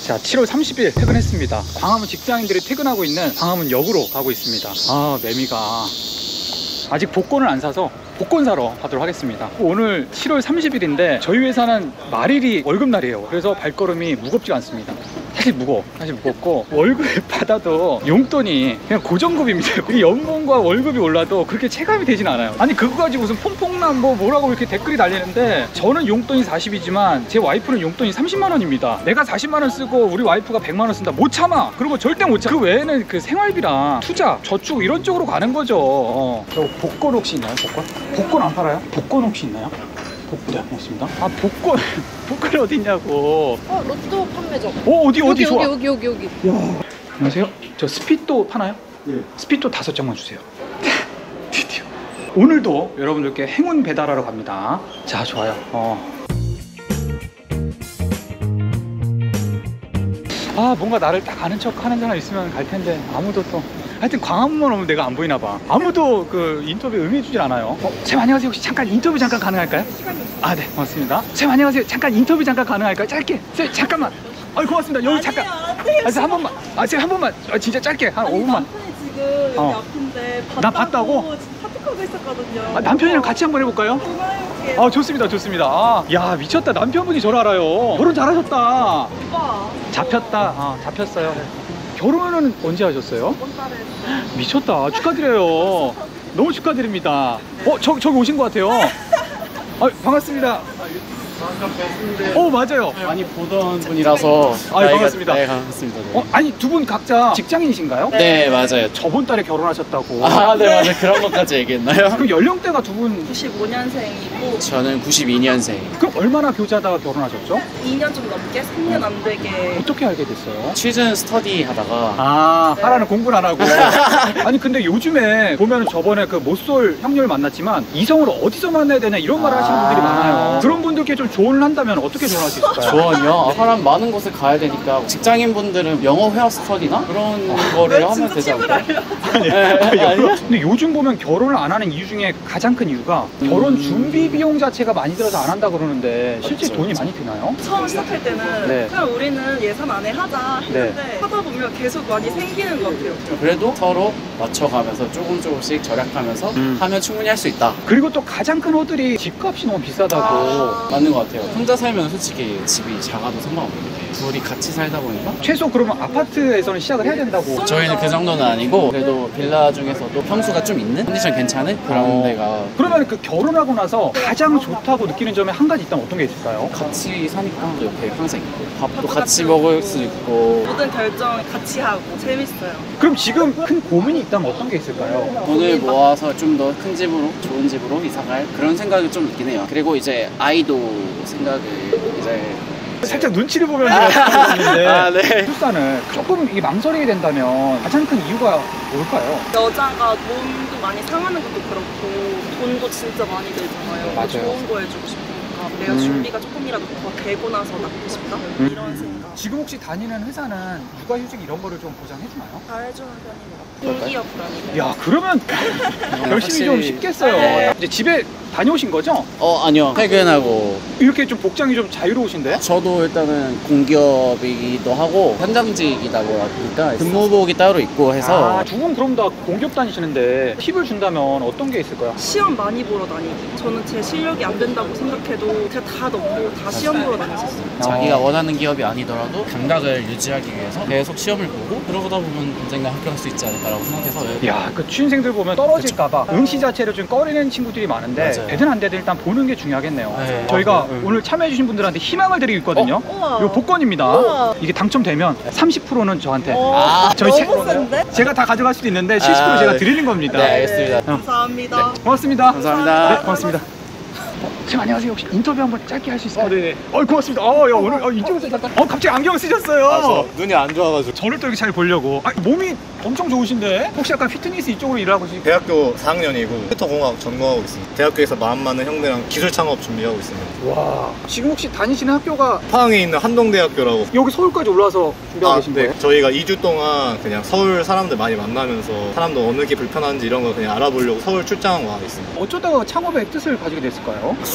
자, 7월 30일 퇴근했습니다. 광화문 직장인들이 퇴근하고 있는 광화문 역으로 가고 있습니다. 아, 매미가 아직 복권을 안 사서 복권 사러 가도록 하겠습니다. 오늘 7월 30일인데 저희 회사는 말일이 월급날이에요. 그래서 발걸음이 무겁지가 않습니다. 사실 무겁고 월급을 받아도 용돈이 그냥 고정급입니다. 이 연봉과 월급이 올라도 그렇게 체감이 되진 않아요. 아니 그거 가지고 무슨 퐁퐁남 뭐라고 이렇게 댓글이 달리는데, 저는 용돈이 40이지만 제 와이프는 용돈이 30만 원입니다. 내가 40만 원 쓰고 우리 와이프가 100만 원 쓴다, 못 참아. 그리고 절대 못 참아. 그 외에는 그 생활비랑 투자, 저축 이런 쪽으로 가는 거죠. 저 복권 혹시 있나요? 복권 안 팔아요? 복권 혹시 있나요? 네, 고맙습니다. 아, 복권이 어디 있냐고. 로또 판매점. 어디 여기, 좋아. 여기. 야. 안녕하세요. 저 스피또 파나요? 네. 스피또 5장만 주세요. 드디어. 오늘도 여러분들께 행운 배달하러 갑니다. 자, 좋아요. 아, 뭔가 나를 딱 아는 척 하는 사람 있으면 갈 텐데 아무도 또. 하여튼 광화문만 오면 내가 안 보이나 봐. 아무도 그 인터뷰 응해주질 않아요. 쌤 안녕하세요. 혹시 잠깐 인터뷰 잠깐 가능할까요? 아, 네, 고맙습니다. 쌤 안녕하세요. 잠깐 인터뷰 잠깐 가능할까요? 짧게. 쌤 잠깐만. 고맙습니다. 여기 잠깐. 쌤 한 번만. 쌤 한 번만. 진짜 짧게 한 5분만. 남편이 지금 여기 앞인데 나 봤다고? 카톡하고 있었거든요. 남편이랑 같이 한번 해볼까요? 전화해볼게요. 좋습니다. 야, 미쳤다. 남편분이 저를 알아요. 결혼 잘하셨다. 오빠. 잡혔어요. 결혼은 언제 하셨어요? 이번 달에 미쳤다. 축하드려요. 너무 축하드립니다. 저기 오신 것 같아요. 반갑습니다. 맞아요. 많이 보던 분이라서. 반갑습니다. 네, 반갑습니다. 네. 아니, 두 분 각자 직장인이신가요? 네, 맞아요. 저번 달에 결혼하셨다고. 아, 네, 맞아요. 그런 것까지 얘기했나요? 그럼 연령대가 두 분 95년생이고 저는 92년생. 그럼 얼마나 교제하다가 결혼하셨죠? 2년 좀 넘게 3년 안 되게. 어떻게 알게 됐어요? 취준 스터디 하다가. 하라는 공부를 안 하고. 아니, 근데 요즘에 보면 저번에 그 못쏠 형님을 만났지만 이성을 어디서 만나야 되냐 이런 말을 하시는 분들이 많아요. 그런 분들께 좀 조언을 한다면 어떻게 조언할 수 있을까요? 조언이요? 사람 많은 곳을 가야 되니까 직장인분들은 영어 회화 스터디나 그런 거를 하면 되지 않을까요? 근데 요즘 보면 결혼을 안 하는 이유 중에 가장 큰 이유가 결혼 준비 비용 자체가 많이 들어서 안 한다 그러는데 실제 맞죠, 돈이 맞죠. 많이 드나요? 처음 시작할 때는 네. 그냥 우리는 예산 안에 하자 했는데 하다 보면 계속 많이 생기는 것 같아요. 그래도 서로 맞춰가면서 조금씩 절약하면서 하면 충분히 할 수 있다. 그리고 또 가장 큰 허들이 집값이 너무 비싸다고. 맞는 것 같아요. 혼자 살면 솔직히 집이 작아도 상관없는데 둘이 같이 살다 보니까 최소 그러면 아파트에서는 시작을 해야 된다고. 저희는 그 정도는 아니고 그래도 빌라 중에서도 평수가 좀 있는 컨디션 괜찮은 그런 데가. 그러면 그 결혼하고 나서 가장 좋다고 느끼는 점이 한 가지 있다면 어떤 게 있을까요? 같이 사니까 옆에 항상 있고 밥도 같이 먹을 수 있고 모든 결정 같이 하고 재밌어요. 그럼 지금 큰 고민이 있다면 어떤 게 있을까요? 돈을 모아서 좀 더 큰 집으로 좋은 집으로 이사갈 그런 생각이 좀 있긴 해요. 그리고 이제 아이도 생각을 이제 살짝 눈치를 보면 제가 있는데 네. 출산을 조금 이게 망설이게 된다면 가장 큰 이유가 뭘까요? 여자가 몸도 많이 상하는 것도 그렇고 돈도 진짜 많이 들잖아요. 맞아요. 좋은 거 해주고 싶으니까 내가 준비가 조금이라도 더 되고 나서 낳고 싶다 이런 생각. 지금 혹시 다니는 회사는 육아휴직 이런 거를 좀 보장해주나요? 다 해주는 편인 것 같아요. 공기업 다니고. 야, 그러면 열심히 좀 쉽겠어요. 네. 이제 집에 다녀오신 거죠? 아니요. 퇴근하고 이렇게 좀 복장이 좀 자유로우신데? 저도 일단은 공기업이기도 하고 현장직이다 보니까 근무복이 따로 있고 해서 두 분 그럼 다 공기업 다니시는데 팁을 준다면 어떤 게 있을까요? 시험 많이 보러 다니기. 저는 제 실력이 안 된다고 생각해도 제가 다 넣고 다 시험 보러 다녔었어요. 자기가 원하는 기업이 아니더라도 감각을 유지하기 위해서 계속 시험을 보고 그러다 보면 언젠가 합격할 수 있지 않을까라고 생각해서. 야, 그 취준생들 보면 떨어질까봐 응시 자체를 좀 꺼리는 친구들이 많은데 맞아요. 되든 안 되든 일단 보는 게 중요하겠네요. 네. 저희가 오늘 참여해주신 분들한테 희망을 드리고 있거든요. 우와. 이거 복권입니다. 우와. 이게 당첨되면 30%는 저한테 너무 책- 센데? 제가 다 가져갈 수도 있는데 70% 제가 네. 드리는 겁니다. 네, 알겠습니다. 감사합니다. 고맙습니다. 감사합니다. 네, 고맙습니다. 쌤 안녕하세요. 혹시 인터뷰 한번 짧게 할 수 있을까요? 네네. 고맙습니다. 야, 오늘 인터뷰 잠깐. 갑자기 안경 쓰셨어요. 눈이 안 좋아가지고. 저를 또 이렇게 잘 보려고. 몸이 엄청 좋으신데 혹시 약간 피트니스 이쪽으로 일하고 계시? 대학교 4학년이고 컴퓨터공학 전공하고 있습니다. 대학교에서 마음 맞는 형들이랑 기술 창업 준비하고 있습니다. 와. 지금 혹시 다니시는 학교가 포항에 있는 한동대학교라고. 여기 서울까지 올라와서 준비하고 계신 거예요? 저희가 2주 동안 그냥 서울 사람들 많이 만나면서 사람도 어느 게 불편한지 이런 거 그냥 알아보려고 서울 출장한 거 하고 있습니다. 어쩌다가 창업의 뜻을 가지게 됐을까요?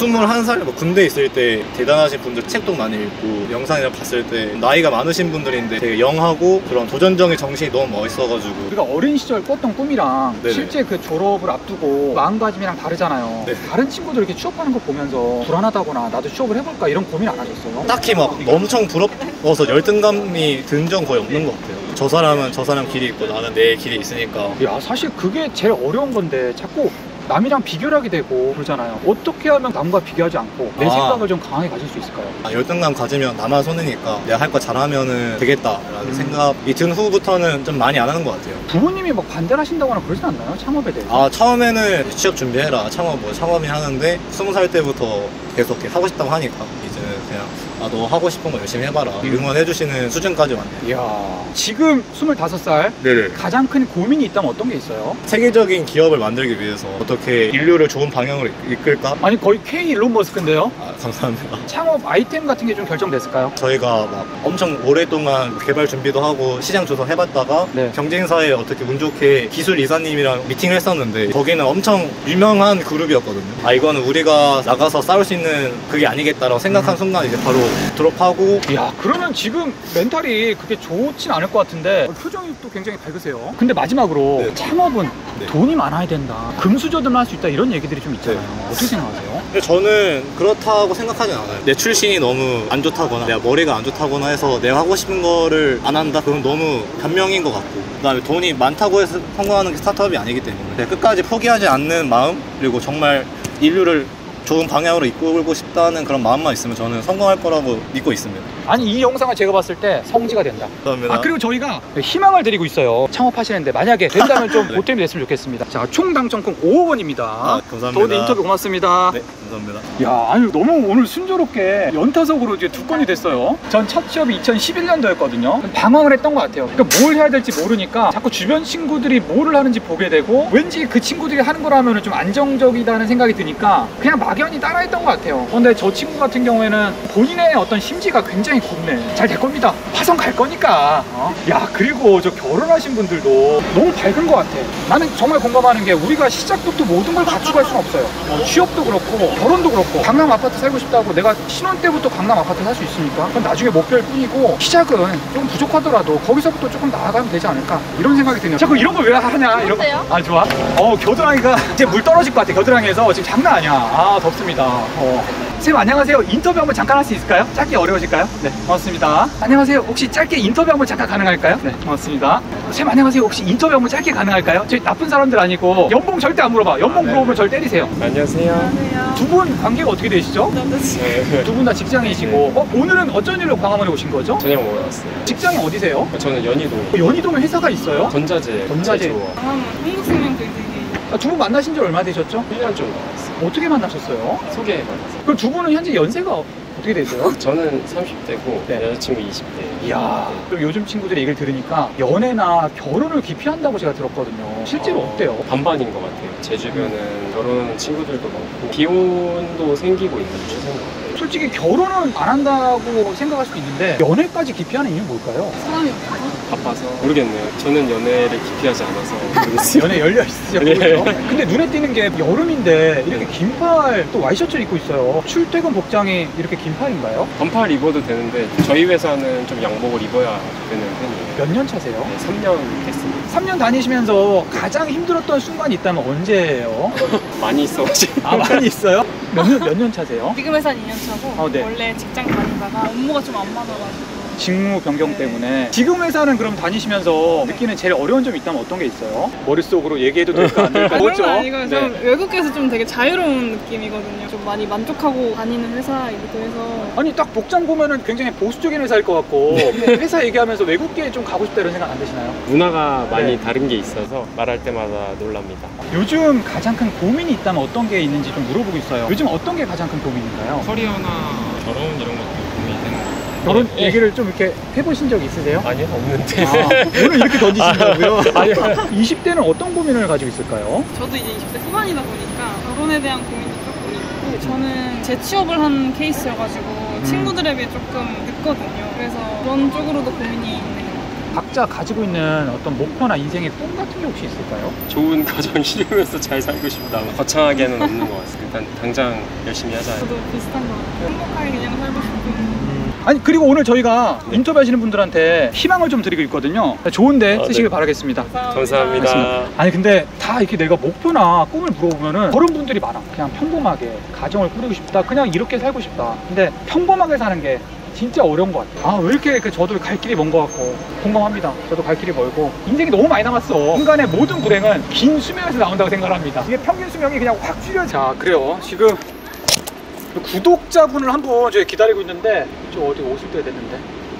21살 뭐 군대 있을 때 대단하신 분들 책도 많이 읽고 영상이나 봤을 때 나이가 많으신 분들인데 되게 영하고 그런 도전적인 정신이 너무 멋있어가지고. 우리가 어린 시절 꿨던 꿈이랑 네네. 실제 그 졸업을 앞두고 마음가짐이랑 다르잖아요. 네. 다른 친구들 이렇게 취업하는 거 보면서 불안하다거나 나도 취업을 해볼까 이런 고민 안 하셨어요? 딱히 막 엄청 부러워서 열등감이 든 적은 거의 없는 것 같아요. 저 사람은 저 사람 길이 있고 나는 내 길이 있으니까. 야, 사실 그게 제일 어려운 건데 자꾸 남이랑 비교를 하게 되고 그러잖아요. 어떻게 하면 남과 비교하지 않고 내 생각을 좀 강하게 가질 수 있을까요? 열등감 가지면 나만 손해니까 내가 할 거 잘하면은 되겠다라는 생각이 든 후부터는 좀 많이 안 하는 것 같아요. 부모님이 막 반대를 하신다거나 그러진 않나요? 창업에 대해서? 처음에는 취업 준비해라, 창업이 하는데 20살 때부터 계속 이렇게 하고 싶다고 하니까 이제는 그냥 너 하고 싶은 거 열심히 해봐라 응원해주시는 수준까지 왔네요. 이야, 지금 25살 네네. 가장 큰 고민이 있다면 어떤 게 있어요? 세계적인 기업을 만들기 위해서 어떻게 인류를 좋은 방향으로 이끌까? 아니 거의 K 일론 머스크인데요? 감사합니다. 창업 아이템 같은 게 좀 결정됐을까요? 저희가 막 엄청 오랫동안 개발 준비도 하고 시장 조사해봤다가 네. 경쟁사에 어떻게 운 좋게 기술 이사님이랑 미팅을 했었는데 거기는 엄청 유명한 그룹이었거든요. 이거는 우리가 나가서 싸울 수 있는 그게 아니겠다라고 생각한 순간 이제 바로 드롭하고. 이야, 그러면 지금 멘탈이 그렇게 좋진 않을 것 같은데 표정이 또 굉장히 밝으세요. 근데 마지막으로 네. 창업은 네. 돈이 많아야 된다, 금수저들만 할 수 있다 이런 얘기들이 좀 있잖아요. 어떻게 생각하세요? 근데 저는 그렇다고 생각하진 않아요. 내 출신이 너무 안 좋다거나 내가 머리가 안 좋다거나 해서 내가 하고 싶은 거를 안 한다? 그건 너무 변명인 것 같고, 그다음에 돈이 많다고 해서 성공하는 게 스타트업이 아니기 때문에 그냥 끝까지 포기하지 않는 마음, 그리고 정말 인류를 좋은 방향으로 이끌고 싶다는 그런 마음만 있으면 저는 성공할 거라고 믿고 있습니다. 아니, 이 영상을 제가 봤을 때 성지가 된다. 감사합니다. 그리고 저희가 희망을 드리고 있어요. 창업하시는데 만약에 된다면 좀 보탬이 됐으면 좋겠습니다. 자, 총 당첨금 5억 원입니다. 감사합니다. 더 인터뷰 고맙습니다. 네, 감사합니다. 야, 아니 너무 오늘 순조롭게 연타석으로 이제 2건이 됐어요. 전 첫 취업이 2011년도였거든요. 방황을 했던 것 같아요. 그러니까 뭘 해야 될지 모르니까 자꾸 주변 친구들이 뭐를 하는지 보게 되고, 왠지 그 친구들이 하는 거라면 좀 안정적이다는 생각이 드니까 그냥 막연히 따라했던 것 같아요. 근데 저 친구 같은 경우에는 본인의 어떤 심지가 굉장히 곱네. 잘 될 겁니다. 화성 갈 거니까. 야, 그리고 저 결혼하신 분들도 너무 밝은 것 같아. 나는 정말 공감하는 게, 우리가 시작부터 모든 걸 갖추고 할 수는 없어요. 취업도 그렇고 결혼도 그렇고. 강남 아파트 살고 싶다고 내가 신혼 때부터 강남 아파트 살 수 있습니까? 그건 나중에 목표일 뿐이고, 시작은 좀 부족하더라도 거기서부터 조금 나아가면 되지 않을까, 이런 생각이 드네요. 자꾸 이런 걸 왜 하냐, 이런 거. 아, 좋아. 겨드랑이가 이제 물 떨어질 것 같아. 겨드랑이에서 지금 장난 아니야. 아, 덥습니다. 선생님 안녕하세요. 인터뷰 한번 잠깐 할 수 있을까요? 짧게 어려우실까요? 네, 고맙습니다. 안녕하세요. 혹시 짧게 인터뷰 한번 잠깐 가능할까요? 네, 고맙습니다. 선생님 안녕하세요. 혹시 인터뷰 한번 짧게 가능할까요? 저희 나쁜 사람들 아니고 연봉 절대 안 물어봐. 연봉 물어보면 절 때리세요. 안녕하세요. 두 분 관계가 어떻게 되시죠? 네. 두 분 다 직장이시고. 오늘은 어쩐 일로 광화문에 오신 거죠? 저녁 먹으러 왔어요. 직장이 어디세요? 저는 연희도 연희동에 회사가 있어요? 전자재. 전자재. 한국생명들이 두 분 만나신 지 얼마 되셨죠? 1년 정도 왔어요. 어떻게 만나셨어요? 소개받았어요. 그럼 두 분은 현재 연세가 어떻게 되세요? 저는 30대고 네. 여자친구 20대. 이야, 그리고 요즘 친구들의 얘기를 들으니까 연애나 결혼을 기피한다고 제가 들었거든요. 실제로 어때요? 반반인 것 같아요. 제 주변은 결혼하는 친구들도 많고 기혼도 생기고 있는 추세인 것 같아요. 솔직히 결혼은 안 한다고 생각할 수도 있는데 연애까지 기피하는 이유는 뭘까요? 사람이 없어서. 바빠서 모르겠네요. 저는 연애를 기피하지 않아서 모르겠어요. 연애 열려 있으세요. 네. 그렇죠? 근데 눈에 띄는 게 여름인데 이렇게 긴팔 또 와이셔츠를 입고 있어요. 출퇴근 복장이 이렇게 긴팔인가요? 반팔 입어도 되는데 저희 회사는 좀 양복을 입어야 되는 편이에요. 몇 년 차세요? 네, 3년 됐습니다. 3년 다니시면서 가장 힘들었던 순간이 있다면 언제예요? 많이 있어가지고. 많이 있어요? 몇 년 차세요? 지금 회사는 2년 차고 네. 원래 직장 다니다가 업무가 좀 안 맞아가지고 직무 변경 네. 때문에. 지금 회사는 그럼 다니시면서 느끼는 제일 어려운 점이 있다면 어떤 게 있어요? 머릿속으로 얘기해도 될까 안 될까? 그런 건 아니고 네. 좀 외국에서 좀 되게 자유로운 느낌이거든요. 좀 많이 만족하고 다니는 회사이기도 해서. 아니, 딱 복장 보면은 굉장히 보수적인 회사일 것 같고 회사 얘기하면서 외국계 좀 가고 싶다 이런 생각 안 드시나요? 문화가 많이 네. 다른 게 있어서 말할 때마다 놀랍니다. 요즘 가장 큰 고민이 있다면 어떤 게 있는지 좀 물어보고 있어요. 요즘 어떤 게 가장 큰 고민인가요? 커리어나 결혼 이런 것도 고민이 되는 것 같아요. 결혼 네. 얘기를 좀 이렇게 해보신 적 있으세요? 아니요, 없는데. 오늘 이렇게 던지신다고요? 아니요. 20대는 어떤 고민을 가지고 있을까요? 저도 이제 20대 후반이다 보니까 결혼에 대한 고민도 조금 있고, 저는 재취업을 한 케이스여가지고 친구들에 비해 조금 늦거든요. 그래서 그런 쪽으로도 고민이 있는 것 같아요. 각자 가지고 있는 어떤 목표나 인생의 꿈 같은 게 혹시 있을까요? 좋은 가정 이루면서 잘 살고 싶다. 거창하게는 없는 것 같습니다. 일단 당장 열심히 하자. 저도 비슷한 것 같아요. 행복하게 그냥 살고 싶은. 아니 그리고 오늘 저희가 인터뷰하시는 분들한테 희망을 좀 드리고 있거든요. 좋은데 쓰시길 네. 바라겠습니다. 감사합니다. 아니 근데 다 이렇게 내가 목표나 꿈을 물어보면은 그런 분들이 많아. 그냥 평범하게 가정을 꾸리고 싶다, 그냥 이렇게 살고 싶다. 근데 평범하게 사는 게 진짜 어려운 것 같아요. 아 왜 이렇게 저도 갈 길이 먼 것 같고. 공감합니다. 저도 갈 길이 멀고 인생이 너무 많이 남았어. 인간의 모든 불행은 긴 수명에서 나온다고 생각합니다. 이게 평균 수명이 그냥 확 줄여. 자 그래요. 지금 구독자분을 한 분 저희 기다리고 있는데 저 어디 오실 때 됐는데.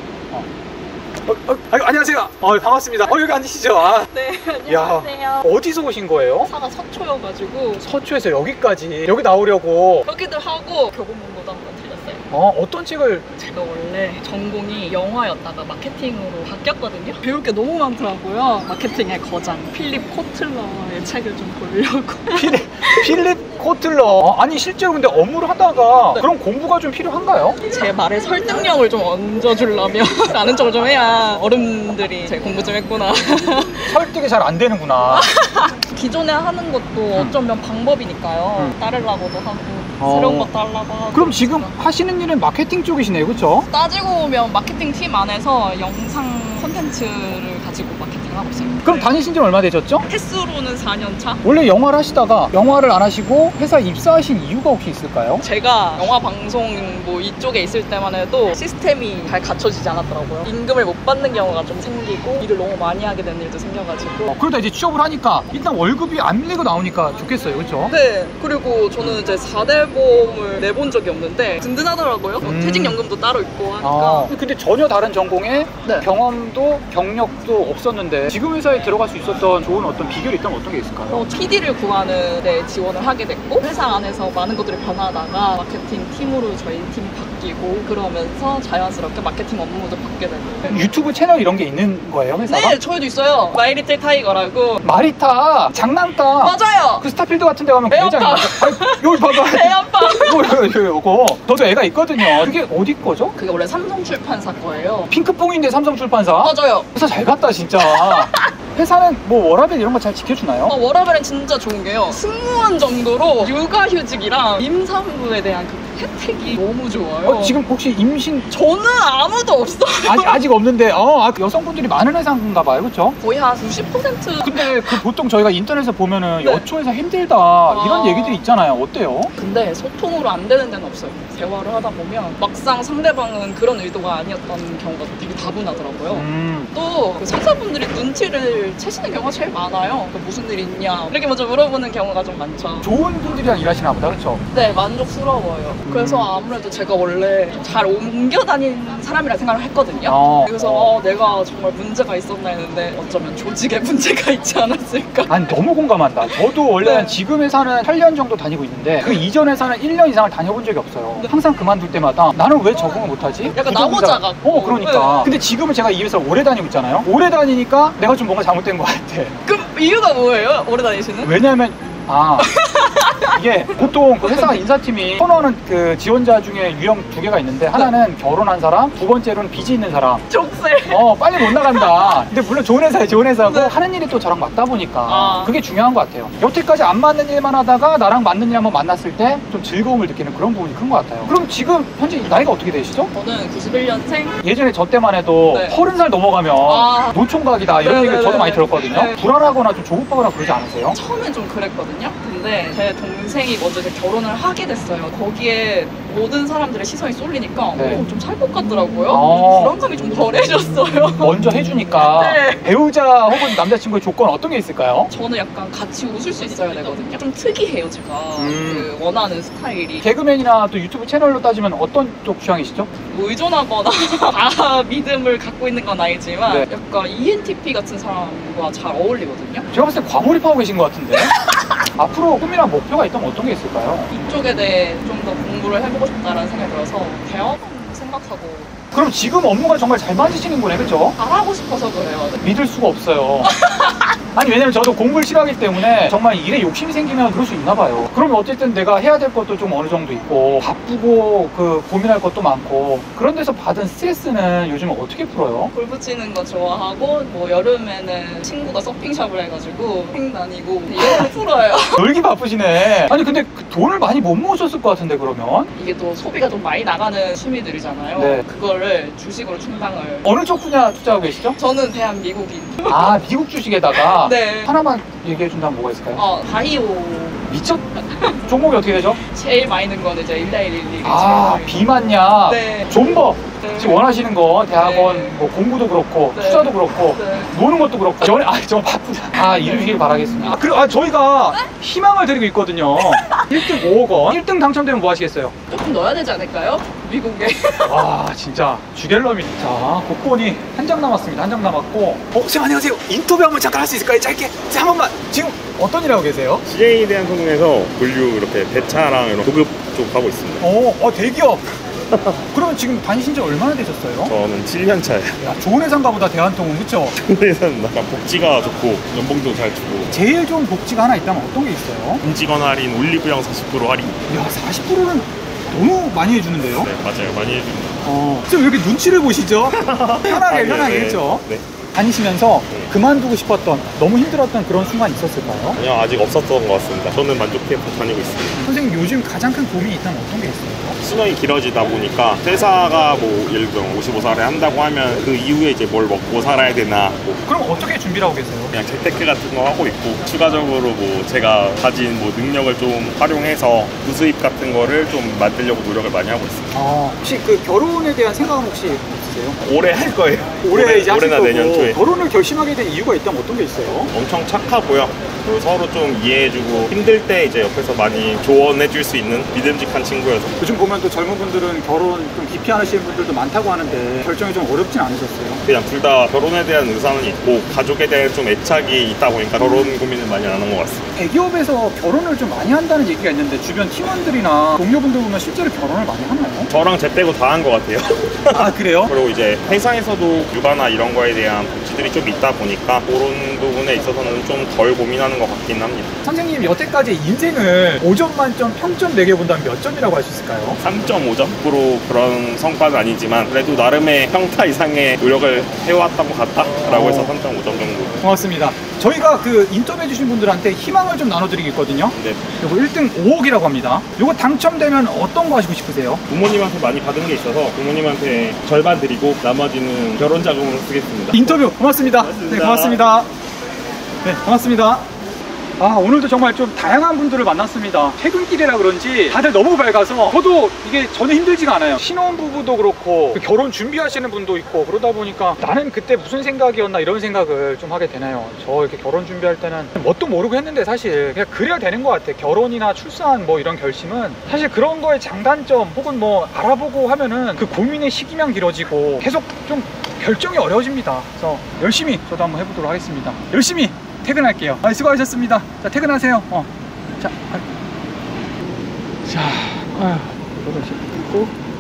안녕하세요. 반갑습니다. 여기 앉으시죠. 네, 야, 안녕하세요. 어디서 오신 거예요? 사가 서초여가지고 서초에서 여기까지. 여기 나오려고. 여기도 하고 교보문고도 한번 들렸어요. 어떤 책을? 제가 원래 전공이 영화였다가 마케팅으로 바뀌었거든요. 배울 게 너무 많더라고요. 마케팅의 거장 필립 코틀러의 책을 좀 보려고. 필립 코틀러. 아니 실제로 근데 업무를 하다가 그런 공부가 좀 필요한가요? 제 말에 설득력을 좀 얹어주려면 아는 척을 좀 해야 어른들이 제 공부 좀 했구나. 설득이 잘 안 되는구나. 기존에 하는 것도 어쩌면 방법이니까요. 따르려고도 하고 새로운 것도 하려고 하고. 그럼 지금 하시는 일은 마케팅 쪽이시네요, 그렇죠? 따지고 보면 마케팅 팀 안에서 영상 콘텐츠를 가지고 마케팅을 하고 있어요. 그럼 다니신 지 얼마 되셨죠? 횟수로는 4년 차? 원래 영화를 하시다가 영화를 안 하시고 회사 입사하신 이유가 혹시 있을까요? 제가 영화 방송 뭐 이쪽에 있을 때만 해도 시스템이 잘 갖춰지지 않았더라고요. 임금을 못 받는 경우가 좀 생기고 일을 너무 많이 하게 되는 일도 생겨가지고. 그러다 이제 취업을 하니까 일단 월급이 안 밀리고 나오니까 좋겠어요, 그렇죠? 네, 그리고 저는 이제 4대 보험을 내본 적이 없는데 든든하더라고요. 퇴직연금도 따로 있고 하니까. 근데 전혀 다른 전공에 네. 경험도 경력도 없었는데 지금 회사에 들어갈 수 있었던 좋은 어떤 비결이 있다면 어떤 게 있을까요? PD를 구하는 데 지원을 하게 됐고 회사 안에서 많은 것들이 변하다가 마케팅 팀으로 저희 팀이 바뀌고 그러면서 자연스럽게 마케팅 업무도 받게 되고. 유튜브 채널 이런 게 있는 거예요, 회사가? 네, 저희도 있어요. 마이리틀 타이거라고. 마리타, 장난감. 맞아요. 그 스타필드 같은 데 가면 에어팟. 굉장히 여기 봐봐. 에어팟. 이거 저도 애가 있거든요. 그게 어디 거죠? 그게 원래 삼성출판사 거예요. 핑크퐁인데 삼성출판사? 맞아요. 회사 잘 갔다 진짜. 회사는 뭐 워라밸 이런 거 잘 지켜주나요? 워라밸은 진짜 좋은 게요. 승무원 정도로 육아휴직이랑 임산부에 대한 그 혜택이 너무 좋아요. 지금 혹시 임신 저는 아무도 없어. 아직 없는데 여성분들이 많은 회사인가 봐요, 그렇죠? 거의 한 90%. 근데 그 보통 저희가 인터넷에서 보면은 네. 여초에서 힘들다 이런 얘기들이 있잖아요. 어때요? 근데 소통으로 안 되는 데는 없어요. 대화를 하다 보면 막상 상대방은 그런 의도가 아니었던 경우가 되게 다분하더라고요. 또 그 상사분들이 눈치를 채시는 경우가 제일 많아요. 무슨 일 있냐 이렇게 먼저 물어보는 경우가 좀 많죠. 좋은 분들이랑 일하시나 보다, 그렇죠? 네, 만족스러워요. 그래서 아무래도 제가 원래 잘 옮겨 다니는 사람이라 생각을 했거든요. 그래서 내가 정말 문제가 있었나 했는데 어쩌면 조직에 문제가 있지 않았을까. 아니 너무 공감한다. 저도 원래 네. 지금 회사는 8년 정도 다니고 있는데 그 이전 회사는 1년 이상을 다녀본 적이 없어요. 항상 그만둘 때마다 나는 왜 적응을 못하지? 약간 나고자 같고. 그러니까. 네. 근데 지금은 제가 이 회사를 오래 다니고 있잖아요. 오래 다니니까 내가 좀 뭔가 잘못된 것 같아. 그럼 이유가 뭐예요? 오래 다니시는? 왜냐면 이게 보통 그 회사 인사팀이 선호하는 그 지원자 중에 유형 2개가 있는데 하나는 결혼한 사람, 두 번째로는 빚이 있는 사람. 족쇄. 빨리 못 나간다. 근데 물론 좋은 회사에 좋은 회사고 하는 일이 또 저랑 맞다 보니까 그게 중요한 것 같아요. 여태까지 안 맞는 일만 하다가 나랑 맞는 일 한번 만났을 때 좀 즐거움을 느끼는 그런 부분이 큰 것 같아요. 그럼 지금 현재 나이가 어떻게 되시죠? 저는 91년생. 예전에 저 때만 해도 네. 30살 넘어가면 노총각이다 이런 얘기를 저도 많이 들었거든요. 네. 불안하거나 좀 조급하거나 그러지 않으세요? 처음엔 좀 그랬거든요. 근데 제 동생이 먼저 이제 결혼을 하게 됐어요. 거기에 모든 사람들의 시선이 쏠리니까 네. 좀 살 것 같더라고요. 불안감이 좀 덜해졌어요. 먼저 해주니까 네. 배우자 혹은 남자친구의 조건 어떤 게 있을까요? 저는 약간 같이 웃을 수 있어야 되거든요. 좀 특이해요, 제가. 그 원하는 스타일이. 개그맨이나 또 유튜브 채널로 따지면 어떤 쪽 취향이시죠? 뭐 의존하거나 다 믿음을 갖고 있는 건 아니지만 네. 약간 ENTP 같은 사람과 잘 어울리거든요. 제가 봤을 때 과몰입하고 계신 것 같은데 앞으로 꿈이나 목표가 있다면 어떤 게 있을까요? 이쪽에 대해 좀 더 공부를 해보고 싶다라는 생각이 들어서 대학원 생각하고. 그럼 지금 업무가 정말 잘 맞으시는 거네, 그렇죠? 잘하고 싶어서 그래요. 믿을 수가 없어요. 아니 왜냐면 저도 공부를 싫어하기 때문에 정말 일에 욕심이 생기면 그럴 수 있나 봐요. 그러면 어쨌든 내가 해야 될 것도 좀 어느 정도 있고 바쁘고 그 고민할 것도 많고 그런 데서 받은 스트레스는 요즘 어떻게 풀어요? 골프 치는 거 좋아하고 뭐 여름에는 친구가 서핑샵을 해가지고 행 다니고 이걸로 풀어요. 놀기 바쁘시네. 아니 근데 그 돈을 많이 못 모으셨을 것 같은데 그러면? 이게 또 소비가 좀 많이 나가는 취미들이잖아요. 네. 그거를 주식으로 충당을. 어느 쪽 분야 투자하고 계시죠? 저는 대한민국인. 아 미국 주식에다가 네. 하나만 얘기해 준다면 뭐가 있을까요? 바이오. 미쳤? 종목이 어떻게 되죠? 제일 많이 는 거는 이제 1111. 아 비만약, 네. 존버. 네. 지금 원하시는 거 대학원 네. 뭐 공부도 그렇고 네. 투자도 그렇고 네. 노는 것도 그렇고 저 바쁘다. 이루길 바라겠습니다. 그리고 저희가 희망을 드리고 있거든요. 1등 5억 원. 1등 당첨되면 뭐 하시겠어요? 조금 넣어야 되지 않을까요? 미국에. 와 진짜 주갤럼이. 자 복권이 한 장 남았습니다. 한 장 남았고. 선생님 안녕하세요. 인터뷰 한번 잠깐 할 수 있을까요? 짧게 한 번만. 지금 어떤 일 하고 계세요? CJ 대한항공에서 물류 이렇게 배차랑 이런 고급 쪽 하고 있습니다. 대기업. 그러면 지금 다니신 지 얼마나 되셨어요? 저는 7년 차예요. 야, 좋은 회사인가 보다 대한통운. 그쵸? 회사는 약간 복지가 좋고 연봉도 잘 주고 제일 좋은 복지가 하나 있다면 어떤 게 있어요? 임직원 할인, 올리브영 40% 할인. 야 40%는 너무 많이 해주는데요? 네, 맞아요. 많이 해줍니다. 좀 여기 눈치를 보시죠? 편하게 네. 그렇죠? 네. 다니시면서 네. 그만두고 싶었던, 너무 힘들었던 그런 순간 있었을까요? 아니요, 아직 없었던 것 같습니다. 저는 만족해 다니고 있습니다. 선생님 요즘 가장 큰 고민이 있다면 어떤 게 있어요? 수명이 길어지다 보니까 퇴사가 뭐 예를 들어 55살에 한다고 하면 그 이후에 이제 뭘 먹고 살아야 되나 뭐 그럼 어떻게 준비를 하고 계세요? 그냥 재테크 같은 거 하고 있고 추가적으로 뭐 제가 가진 뭐 능력을 좀 활용해서 부수입 같은 거를 좀 만들려고 노력을 많이 하고 있습니다. 혹시 그 결혼에 대한 생각은 혹시 없으세요? 올해 할 거예요. 올해 이제 하실 올해나 거고. 내년 초에. 결혼을 결심하게 된 이유가 있다면 어떤 게 있어요? 엄청 착하고요. 그리고 서로 좀 이해해주고 힘들 때 이제 옆에서 많이 조언해줄 수 있는 믿음직한 친구여서. 요즘 보면 또 젊은 분들은 결혼 좀 기피하시는 분들도 많다고 하는데 결정이 좀 어렵진 않으셨어요? 그냥 둘 다 결혼에 대한 의사는 있고 가족에 대한 좀 애착이 있다 보니까 결혼 고민을 많이 안 한 것 같습니다. 대기업에서 결혼을 좀 많이 한다는 얘기가 있는데 주변 팀원들이나 동료분들 보면 실제로 결혼을 많이 하나요? 저랑 제 빼고 다 한 것 같아요. 아 그래요? 그리고 이제 회사에서도 육아나 이런 거에 대한 복지들이 좀 있다 보니까 그런 부분에 있어서는 좀 덜 고민하는 것 같긴 합니다. 선생님이 여태까지 인생을 5점 만점 평점 매겨본다면 몇 점이라고 할 수 있을까요? 3.5점? 앞으로 그런 성과는 아니지만 그래도 나름의 평타 이상의 노력을 해왔던 것 같다라고 해서 3.5점 정도. 고맙습니다. 저희가 그 인터뷰해주신 분들한테 희망을 좀 나눠드리겠거든요. 네. 요거 1등 5억이라고 합니다. 요거 당첨되면 어떤 거 하시고 싶으세요? 부모님한테 많이 받은 게 있어서 부모님한테 절반 드리고 나머지는 결혼 자금으로 쓰겠습니다. 인터뷰 고맙습니다. 네, 고맙습니다. 네, 고맙습니다. 오늘도 정말 좀 다양한 분들을 만났습니다. 퇴근길이라 그런지 다들 너무 밝아서 저도 이게 전혀 힘들지가 않아요. 신혼부부도 그렇고 결혼 준비하시는 분도 있고 그러다 보니까 나는 그때 무슨 생각이었나 이런 생각을 좀 하게 되네요. 저 이렇게 결혼 준비할 때는 뭣도 모르고 했는데 사실 그냥 그래야 되는 것 같아. 결혼이나 출산 뭐 이런 결심은 사실 그런 거의 장단점 혹은 뭐 알아보고 하면은 그 고민의 시기만 길어지고 계속 좀 결정이 어려워집니다. 그래서 열심히 저도 한번 해보도록 하겠습니다. 열심히 퇴근할게요. 수고하셨습니다. 자, 퇴근하세요. 자, 8시 끊고.